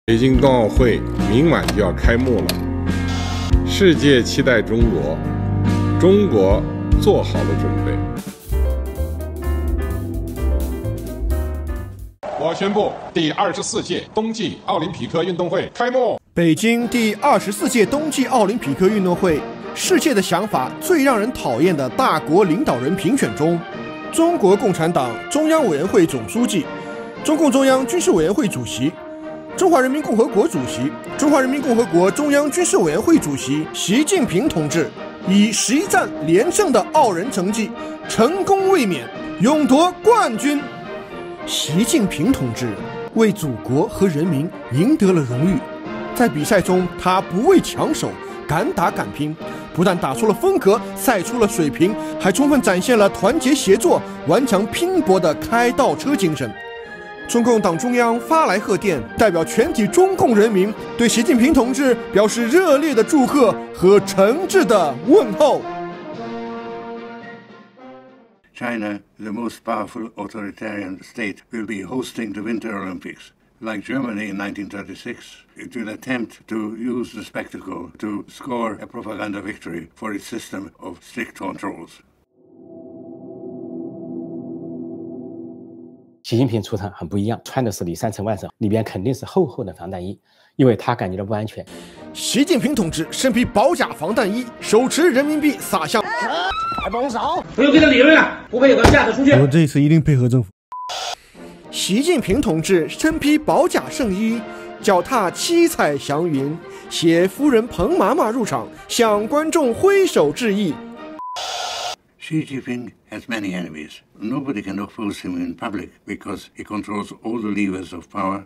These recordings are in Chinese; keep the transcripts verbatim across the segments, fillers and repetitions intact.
北京冬奥会明晚就要开幕了，世界期待中国，中国做好了准备。 我宣布，第二十四届冬季奥林匹克运动会开幕。 北京第二十四届冬季奥林匹克运动会，世界的想法最让人讨厌的大国领导人评选中，中国共产党中央委员会总书记、中共中央军事委员会主席、中华人民共和国主席、中华人民共和国中央军事委员会主席习近平同志，以十一战连胜的傲人成绩，成功卫冕，勇夺冠军。习近平同志为祖国和人民赢得了荣誉。在比赛中，他不畏强手，敢打敢拼，不但打出了风格，赛出了水平，还充分展现了团结协作、顽强拼搏的开倒车精神。中共党中央发来贺电，代表全体中共人民对习近平同志表示热烈的祝贺和诚挚的问候。 China, the most powerful authoritarian state, will be hosting the Winter Olympics. Like Germany in nineteen thirty-six, it will attempt to use the spectacle to score a propaganda victory for its system of strict controls. 习近平出场很不一样，穿的是里三层外层，里边肯定是厚厚的防弹衣，因为他感觉到不安全。 习近平同志身披保甲防弹衣，手持人民币撒向。 还帮手！我有给他理论了，不配合下次出去。 我这次一定配合政府。习近平同志身披保甲圣衣，脚踏七彩祥云，携夫人彭妈妈入场，向观众挥手致意。 Xi Jinping has many enemies. Nobody can oppose him in public because he controls all the levers of power.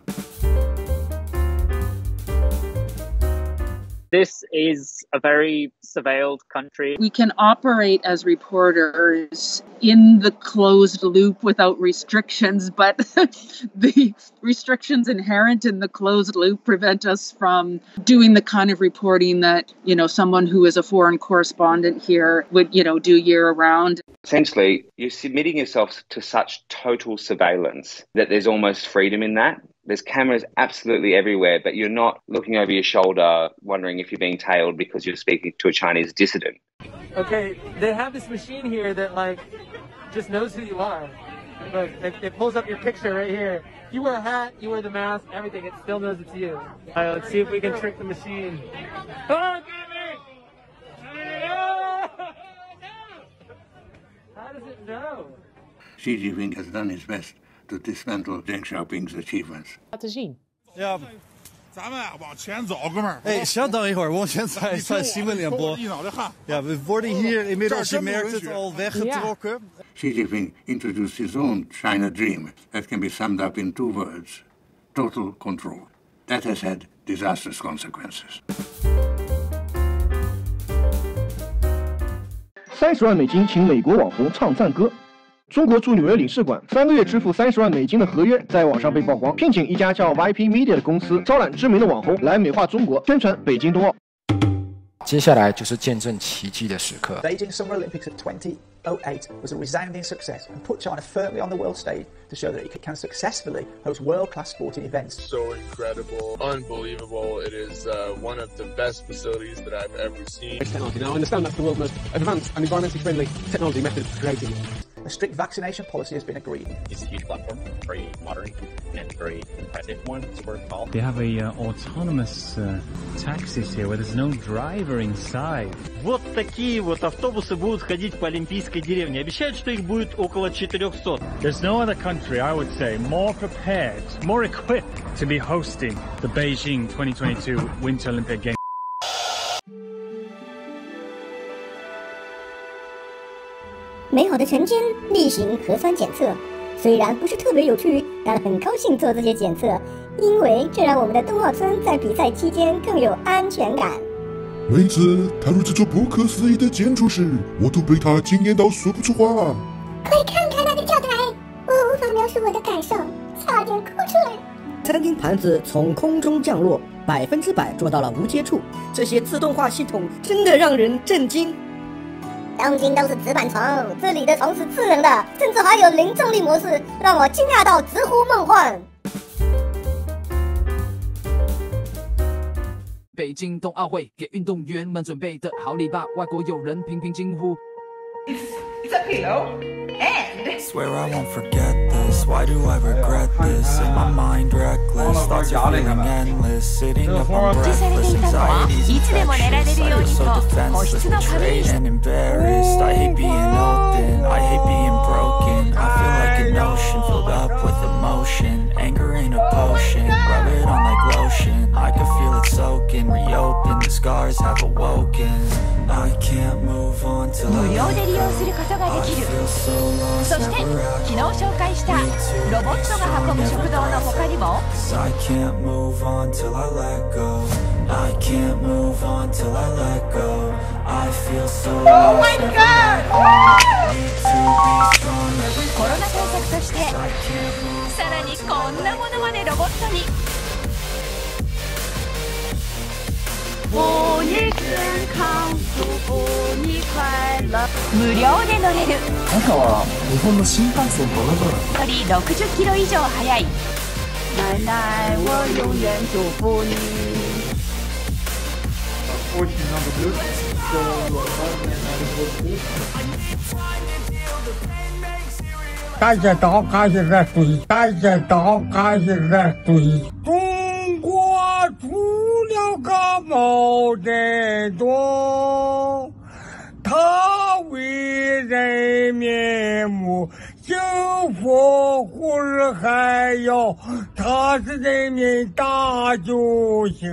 This is a very surveilled country. We can operate as reporters in the closed loop without restrictions, but the restrictions inherent in the closed loop prevent us from doing the kind of reporting that, you know, someone who is a foreign correspondent here would, you know, do year round. Essentially, you're submitting yourself to such total surveillance that there's almost freedom in that. There's cameras absolutely everywhere, but you're not looking over your shoulder wondering if you're being tailed because you're speaking to a Chinese dissident. Okay, they have this machine here that, like, just knows who you are. Look, it, it pulls up your picture right here. If you wear a hat, you wear the mask, everything, it still knows it's you. All right, let's see if we can trick the machine. Oh, how does it know? Xi Jinping has done his best to dismantle Deng Xiaoping's achievements. 自信。 要不，咱们往前走，哥们儿。 哎，稍等一会儿，往前再再新闻联播。Ja, we worden hier inmiddels, je merkt het, al weggetrokken. Xi Jinping introduced his own China dream that can be summed up in two words: total control. That has had disastrous consequences. 三十万美金请美国网红唱赞歌。中国驻纽约领事馆三个月支付三十万美金的合约在网上被曝光，聘请一家叫 Y P Media 的公司招揽知名的网红来美化中国，宣传北京冬奥。 接下来就是见证奇迹的时刻。 Beijing Summer Olympics of twenty oh eight was a resounding success and put China firmly on the world stage to show that it can successfully host world-class sporting events. So incredible, unbelievable. It is uh, one of the best facilities that I've ever seen. Technology. Now, I understand that's the world's most advanced and environmentally friendly technology method of creating. A strict vaccination policy has been agreed. It's a huge platform, very modern and very impressive one to work called. They have a uh, autonomous uh, taxis here where there's no driver inside. Вот такие вот автобусы будут ходить по Олимпийской деревне. Обещают, что их будет около четырехсот. There's no other country, I would say, more prepared, more equipped to be hosting the Beijing twenty twenty-two Winter Olympic Games. 美好的晨间例行核酸检测，虽然不是特别有趣，但很高兴做这些检测，因为这让我们的冬奥村在比赛期间更有安全感。 每次他如此做不可思议的建筑时，我都被他惊艳到说不出话。 快看看那个跳台，我无法描述我的感受，差点哭出来。 餐厅盘子从空中降落，百分之百做到了无接触，这些自动化系统真的让人震惊。 东京都是纸板床，这里的床是智能的，甚至还有零重力模式，让我惊讶到直呼梦幻。 北京冬奥会给运动员们准备的好礼吧，外国友人频频惊呼。 It's a pillow and Swear I won't forget this. Why do I regret this? In my mind reckless. Thoughts are feeling endless. Sitting up on breathless. Anxiety's infectious. I feel so defenseless, betrayed and embarrassed. I hate being open. I hate being broken. I feel like an ocean filled up with emotion. Anger ain't a potion. Rub it on like lotion. I can feel it soaking. Reopen. The scars have awoken. I can't move on till I 無料で利用することができる。そして昨日紹介したロボットが運ぶ食堂の他にも I can't move on till I let go. I can't move on till I let go. I feel so Oh my god! コロナ対策としてさらにこんなものまでロボットに祝你健康祝福你快乐無料で乗れるあなたは日本の新幹線と同じような距離ろくじゅっキロ以上速い奶奶我永遠祝福你大家都开始在追，大家都开始在追。中国出了个毛泽东，他为人民谋幸福，护日还要，他是人民大救星。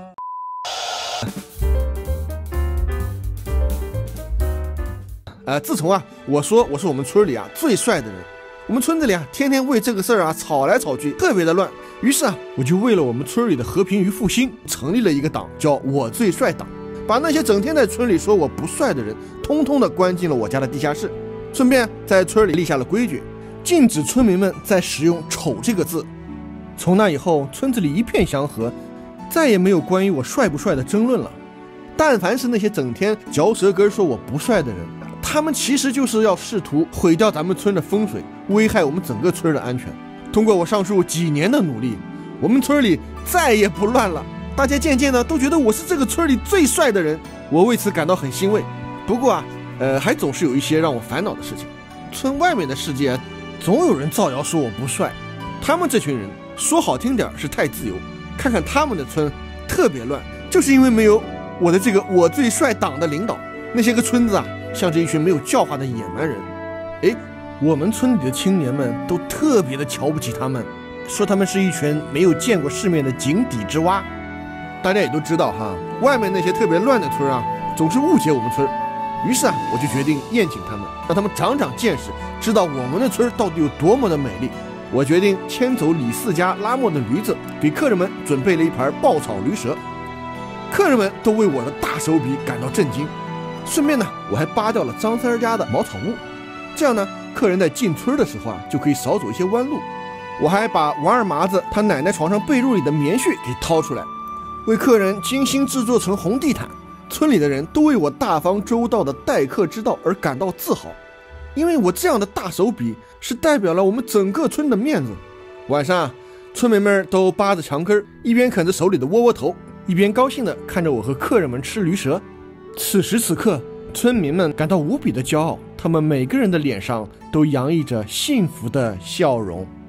呃，自从啊，我说我是我们村里啊最帅的人，我们村子里啊天天为这个事儿啊吵来吵去，特别的乱。于是啊，我就为了我们村里的和平与复兴，成立了一个党，叫我最帅党，把那些整天在村里说我不帅的人，通通的关进了我家的地下室，顺便在村里立下了规矩，禁止村民们再使用丑这个字。从那以后，村子里一片祥和，再也没有关于我帅不帅的争论了。但凡是那些整天嚼舌根说我不帅的人，他们其实就是要试图毁掉咱们村的风水，危害我们整个村的安全。通过我上述几年的努力，我们村里再也不乱了，大家渐渐的都觉得我是这个村里最帅的人，我为此感到很欣慰。不过啊，呃，还总是有一些让我烦恼的事情。村外面的世界啊，总有人造谣说我不帅，他们这群人说好听点是太自由，看看他们的村特别乱，就是因为没有我的这个我最帅党的领导。那些个村子啊，像这一群没有教化的野蛮人。诶，我们村里的青年们都特别的瞧不起他们，说他们是一群没有见过世面的井底之蛙。大家也都知道哈，外面那些特别乱的村啊，总是误解我们村。于是啊，我就决定宴请他们，让他们长长见识，知道我们的村到底有多么的美丽。我决定牵走李四家拉磨的驴子，给客人们准备了一盘爆炒驴舌。客人们都为我的大手笔感到震惊。顺便呢，我还扒掉了张三家的茅草屋，这样呢，客人在进村的时候啊，就可以少走一些弯路。我还把王二麻子他奶奶床上被褥里的棉絮给掏出来，为客人精心制作成红地毯。村里的人都为我大方周到的待客之道而感到自豪，因为我这样的大手笔是代表了我们整个村的面子。晚上啊，村民们都扒着墙根，一边啃着手里的窝窝头，一边高兴地看着我和客人们吃驴舌。此时此刻，村民们感到无比的骄傲，他们每个人的脸上都洋溢着幸福的笑容。